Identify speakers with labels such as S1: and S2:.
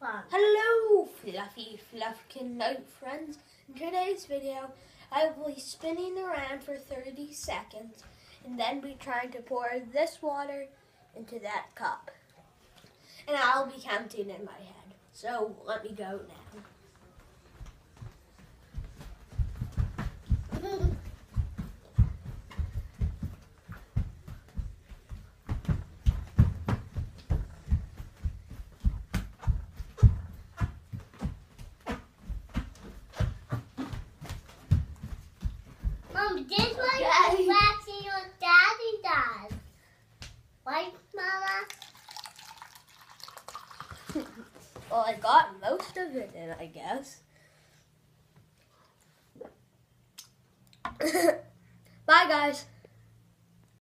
S1: Fun.
S2: Hello, fluffy fluffkin note friends. In today's video, I will be spinning around for 30 seconds and then be trying to pour this water into that cup. And I'll be counting in my head. So let me go now.
S1: Mom, this is what waxing your daddy does. Right, Mama?
S2: Well, I got most of it in, I guess. Bye, guys.